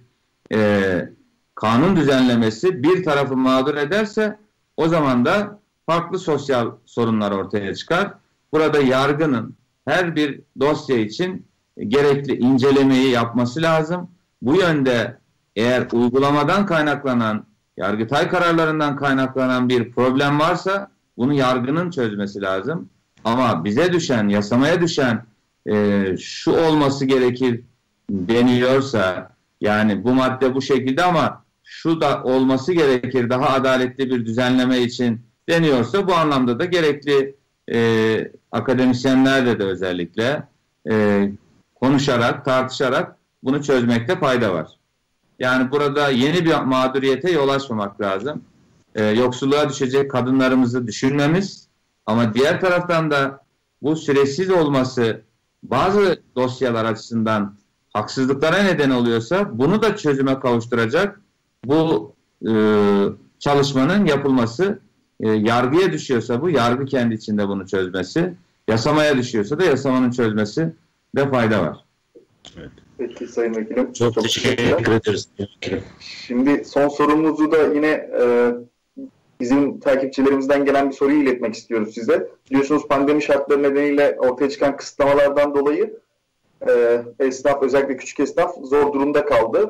kanun düzenlemesi bir tarafı mağdur ederse o zaman da farklı sosyal sorunlar ortaya çıkar. Burada yargının her bir dosya için gerekli incelemeyi yapması lazım. Bu yönde eğer uygulamadan kaynaklanan, Yargıtay kararlarından kaynaklanan bir problem varsa bunu yargının çözmesi lazım. Ama bize düşen, yasamaya düşen şu olması gerekir deniliyorsa, yani bu madde bu şekilde ama şu da olması gerekir daha adaletli bir düzenleme için deniyorsa, bu anlamda da gerekli akademisyenlerle de özellikle konuşarak, tartışarak bunu çözmekte fayda var. Yani burada yeni bir mağduriyete yol açmamak lazım. Yoksulluğa düşecek kadınlarımızı düşünmemiz, ama diğer taraftan da bu süresiz olması bazı dosyalar açısından haksızlıklara neden oluyorsa bunu da çözüme kavuşturacak bu çalışmanın yapılması, yargıya düşüyorsa bu, yargı kendi içinde bunu çözmesi, yasamaya düşüyorsa da yasamanın çözmesi de fayda var. Evet. Peki Sayın Vekilim. Çok teşekkür ederiz. Şimdi son sorumuzu da yine bizim takipçilerimizden gelen bir soruyu iletmek istiyoruz size. Biliyorsunuz pandemi şartları nedeniyle ortaya çıkan kısıtlamalardan dolayı esnaf, özellikle küçük esnaf zor durumda kaldı.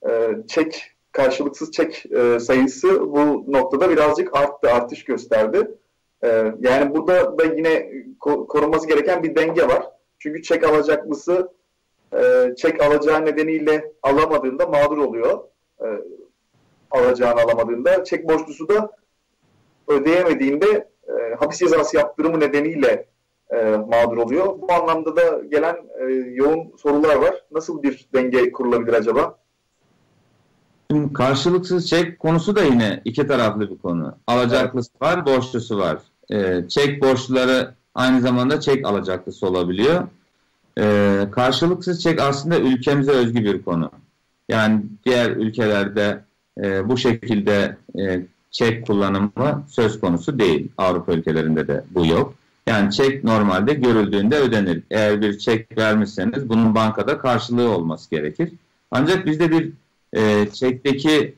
Karşılıksız çek sayısı bu noktada birazcık artış gösterdi. Yani burada da yine korunması gereken bir denge var. Çünkü çek alacaklısı çek alacağı nedeniyle alamadığında mağdur oluyor. Alacağını alamadığında. Çek borçlusu da ödeyemediğinde hapis cezası yaptırımı nedeniyle mağdur oluyor. Bu anlamda da gelen yoğun sorular var. Nasıl bir denge kurulabilir acaba? Şimdi karşılıksız çek konusu da yine iki taraflı bir konu. Alacaklısı var, borçlusu var. Çek borçluları aynı zamanda çek alacaklısı olabiliyor. Karşılıksız çek aslında ülkemize özgü bir konu. Yani diğer ülkelerde bu şekilde çek kullanımı söz konusu değil. Avrupa ülkelerinde de bu yok. Yani çek normalde görüldüğünde ödenir. Eğer bir çek vermişseniz bunun bankada karşılığı olması gerekir. Ancak bizde bir çekteki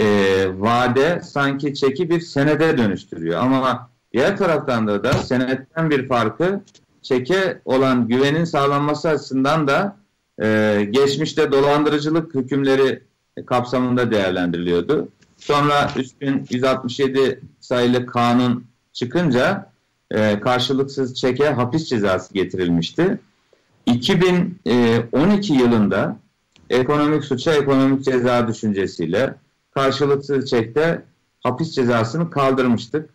vade sanki çeki bir senede dönüştürüyor. Ama diğer taraftan da senetten bir farkı çeke olan güvenin sağlanması açısından da geçmişte dolandırıcılık hükümleri kapsamında değerlendiriliyordu. Sonra 3167 sayılı kanun çıkınca karşılıksız çeke hapis cezası getirilmişti. 2012 yılında ekonomik suça ekonomik ceza düşüncesiyle karşılıksız çekte hapis cezasını kaldırmıştık.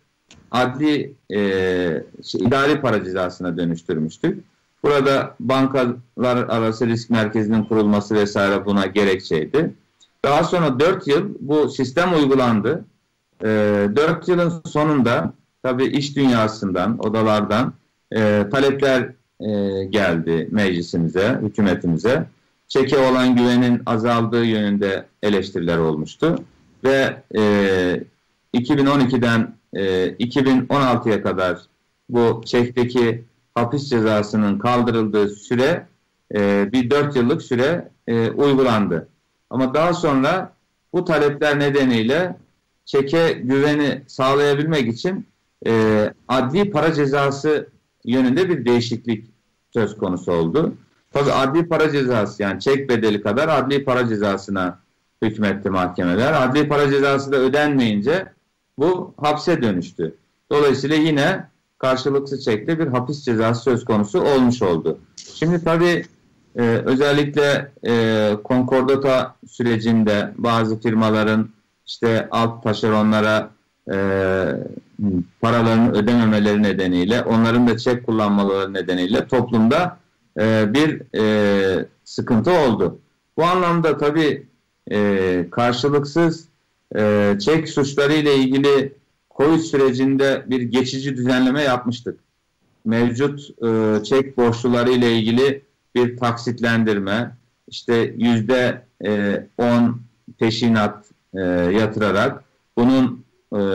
İdari para cezasına dönüştürmüştük. Burada bankalar arası risk merkezinin kurulması vesaire buna gerekçeydi. Daha sonra 4 yıl bu sistem uygulandı. 4 yılın sonunda tabii iş dünyasından, odalardan talepler geldi meclisimize, hükümetimize. Çeke olan güvenin azaldığı yönünde eleştiriler olmuştu. Ve 2012'den 2016'ya kadar bu çekteki hapis cezasının kaldırıldığı süre bir 4 yıllık süre uygulandı. Ama daha sonra bu talepler nedeniyle çeke güveni sağlayabilmek için adli para cezası yönünde bir değişiklik söz konusu oldu. Tabii adli para cezası, yani çek bedeli kadar adli para cezasına hükmetti mahkemeler. Adli para cezası da ödenmeyince bu hapse dönüştü. Dolayısıyla yine karşılıksız çekte bir hapis cezası söz konusu olmuş oldu. Şimdi tabii özellikle konkordata sürecinde bazı firmaların işte alt taşeronlara paralarını ödememeleri nedeniyle, onların da çek kullanmaları nedeniyle toplumda bir sıkıntı oldu. Bu anlamda tabii karşılıksız çek suçları ile ilgili COVID sürecinde bir geçici düzenleme yapmıştık. Mevcut çek borçluları ile ilgili bir taksitlendirme, işte %10 peşinat yatırarak bunun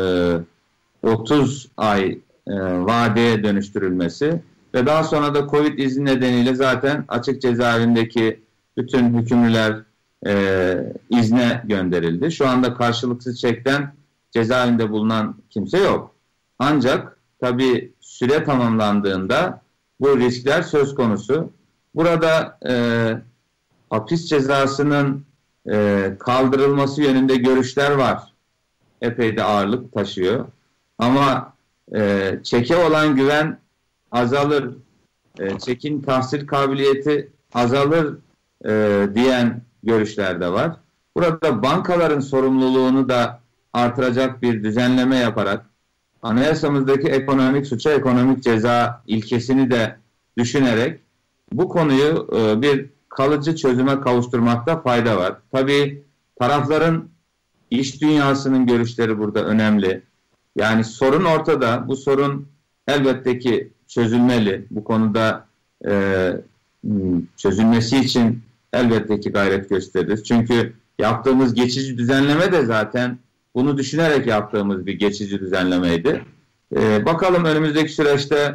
30 ay vadeye dönüştürülmesi ve daha sonra da COVID izni nedeniyle zaten açık cezaevindeki bütün hükümlüler izne gönderildi. Şu anda karşılıksız çekten cezaevinde bulunan kimse yok. Ancak tabii süre tamamlandığında bu riskler söz konusu. Burada hapis cezasının kaldırılması yönünde görüşler var. Epey de ağırlık taşıyor. Ama çeke olan güven azalır, çekin tahsil kabiliyeti azalır diyen görüşler de var. Burada bankaların sorumluluğunu da artıracak bir düzenleme yaparak anayasamızdaki ekonomik suça ekonomik ceza ilkesini de düşünerek bu konuyu bir kalıcı çözüme kavuşturmakta fayda var. Tabii tarafların iş dünyasının görüşleri burada önemli. Yani sorun ortada. Bu sorun elbette ki çözülmeli. Bu konuda çözülmesi için elbette ki gayret gösteririz. Çünkü yaptığımız geçici düzenleme de zaten bunu düşünerek yaptığımız bir geçici düzenlemeydi. Bakalım önümüzdeki süreçte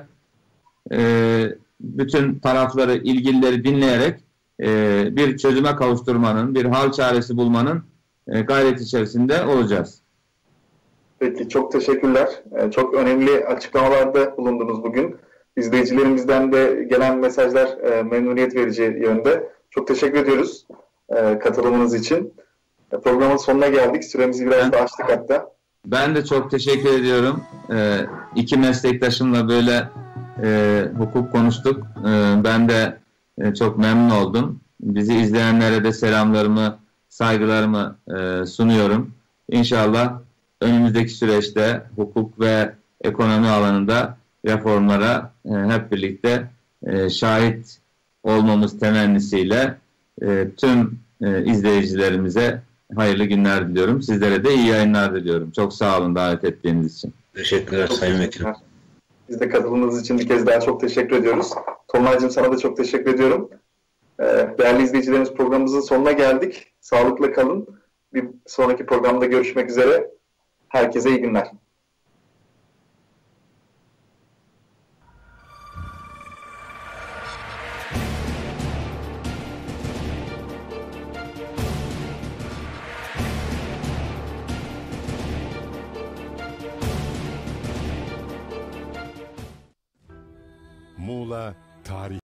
bütün tarafları, ilgilileri dinleyerek bir çözüme kavuşturmanın, bir hal çaresi bulmanın gayret içerisinde olacağız. Peki, çok teşekkürler. Çok önemli açıklamalarda bulundunuz bugün. İzleyicilerimizden de gelen mesajlar memnuniyet verici yönde. Çok teşekkür ediyoruz katılımınız için. Programın sonuna geldik. Süremizi biraz da aştık hatta. Ben de çok teşekkür ediyorum. İki meslektaşımla böyle hukuk konuştuk. Ben de çok memnun oldum. Bizi izleyenlere de selamlarımı, saygılarımı sunuyorum. İnşallah önümüzdeki süreçte hukuk ve ekonomi alanında reformlara hep birlikte şahit olmamız temennisiyle tüm izleyicilerimize hayırlı günler diliyorum. Sizlere de iyi yayınlar diliyorum. Çok sağ olun davet ettiğiniz için. Teşekkürler Sayın Vekilim. Biz de katıldığınız için bir kez daha çok teşekkür ediyoruz. Tolunay'cığım, sana da çok teşekkür ediyorum. Değerli izleyicilerimiz, programımızın sonuna geldik. Sağlıkla kalın. Bir sonraki programda görüşmek üzere. Herkese iyi günler. Muğla Tarih